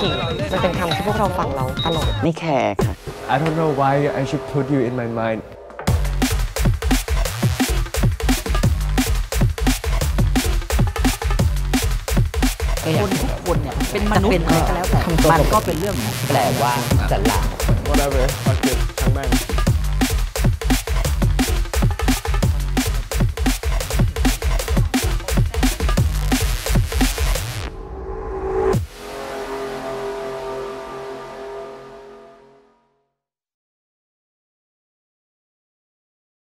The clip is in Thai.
ฉี่มันเป็นคำที่พวกเราฟังเราตลอดนี่แขกค่ะ I don't know why I should put you in my mind คนทุกคนเนี่ยเป็นมนุษย์อะไรก็แล้วแต่มันก็เป็นเรื่องแปลว่าสลา whatever fuck it ทั้งแม่ง